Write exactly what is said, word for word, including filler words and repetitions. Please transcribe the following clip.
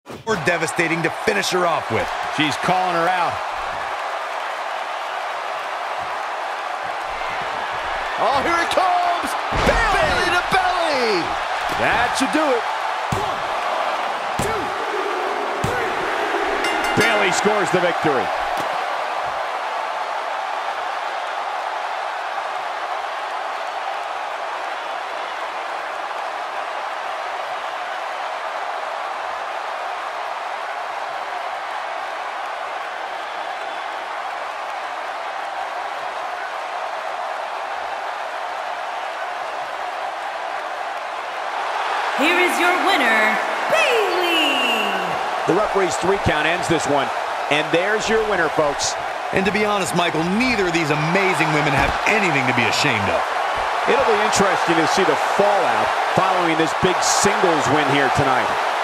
Or devastating to finish her off with. She's calling her out. Oh, here it comes! Bayley, Bayley to belly! That should do it. One, two, three. Bayley scores the victory. Here is your winner, Bayley. The referee's three count ends this one. And there's your winner, folks. And to be honest, Michael, neither of these amazing women have anything to be ashamed of. It'll be interesting to see the fallout following this big singles win here tonight.